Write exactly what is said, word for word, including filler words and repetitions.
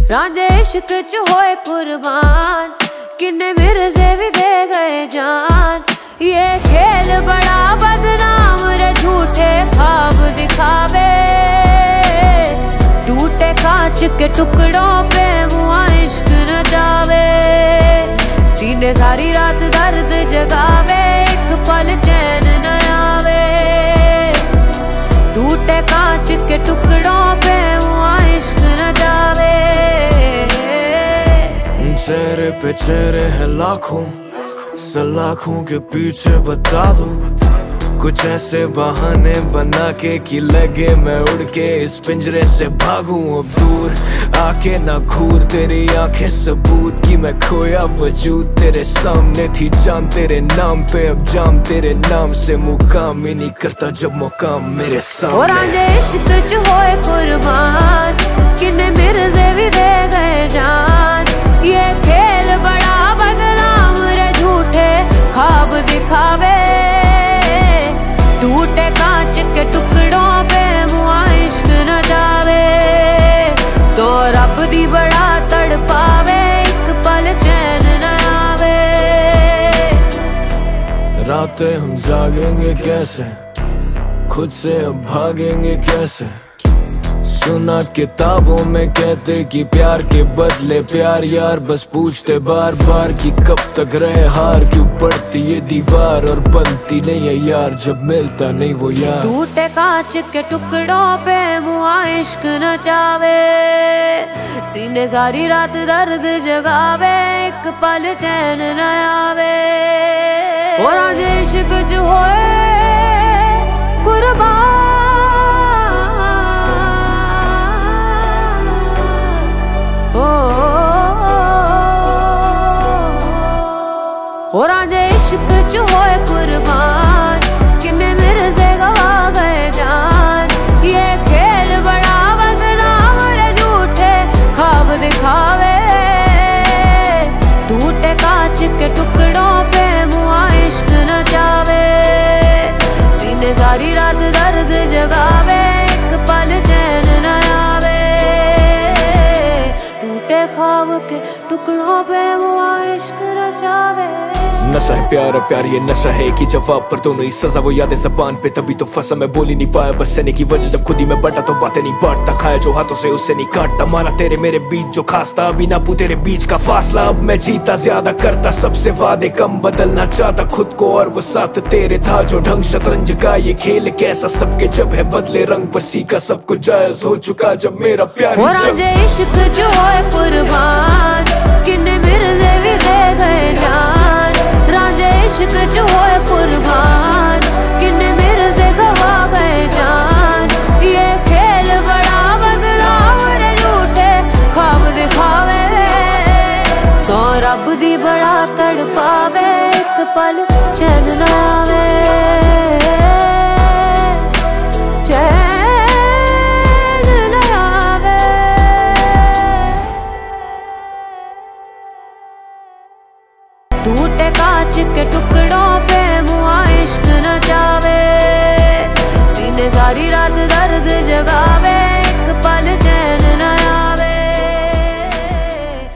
रांझे इश्क च होए कुर्बान, किन्ने मिर्जे भी दे गए जान। ये खेल बड़ा बदनाम रे, झूठे ख्वाब दिखावे, टूटे कांच के टुकड़ों पे मुआ इश्क न जावे। सीने सारी रात दर्द जगावे, एक पल चैन न आवे, टूटे कांच के टुकड़ों पे मुआ इश्क न जावे। चेहरे पे चेहरे है लाखों, सलाखों के पीछे बता दो कुछ ऐसे बहाने बना के कि लगे मैं उड़ के इस पिंजरे से भागूं अब दूर। आके ना घूर, तेरी आंखें सबूत की मैं खोया वजूद। तेरे सामने थी जान, तेरे नाम पे अब जाम, तेरे नाम से मुकाम ही नहीं करता जब मुकाम मेरे सामने। और रांझे इश्क च होए कुर्बान, किन्ने मिर्जे भी दे गए जान। ये खेल बड़ा बदनाम रे, झूठे ख्वाब दिखावे, टूटे कांच के टुकड़ों पे मुआ इश्क न जावे। सो रब दी बड़ा तड़पावे, एक पल चैन न आवे। रातें हम जागेंगे कैसे, खुद से अब भागेंगे कैसे। सुना किताबों में कहते कि प्यार के बदले प्यार यार, बस पूछते बार बार कि कब तक रहे हार। क्यों पड़ती ये दीवार और बनती नहीं है यार, जब मिलता नहीं वो यार। टूटे कांच के टुकड़ों पे मुआ इश्क न जावे, सीने सारी रात दर्द जगावे, एक पल चैन न आवे। और आज इश्क जो होए कुर्बान, और आज इश्क च होए कुर्बान, किन्ने मिर्जे गवा गए जान। ये खेल बड़ा बदनाम रे, झूठे ख्वाब दिखावे, टूटे कांच के टुकड़ों पे मुआ इश्क न जावे। सीने सारी रात दर्द जगावे, एक पल चैन न आवे, टूटे ख्वाब के टुकड़ों पे मुआ इश्क न जावे। नशा है प्यार और प्यार ये नशा है कि जवाब पर दोनों ही सजा। वो यादें ज़बान पे तभी तो फंसा, मैं बोल ही नहीं पाया बस सहने की वजह। जब खुद ही मैं बटा तो बातें नहीं बांटता, खाया जो हाथों से उससे नहीं काटता। माना तेरे मेरे बीच जो खास था, अभी ना पू तेरे बीच का फासला। अब मैं जीता ज्यादा करता, सबसे वादे कम बदलना चाहता खुद को, और वो साथ तेरे था जो ढंग। शतरंज का ये खेल कैसा, सबके जब है बदले रंग पर सीखा, सब कुछ जायज हो चुका जब मेरा प्यार। और आज इश्क जो होए कुर्बान, किन्ने मिर्जे भी दे गए जान। रांझे इश्क जो होए कुर्बान, किन्ने मिर्जे गवा गए जान। ये खेल बड़ा बदनाम रे, झूठे ख्वाब दिखावे, तो रब दी बड़ा तड़पावे, एक पल चैन न आवे।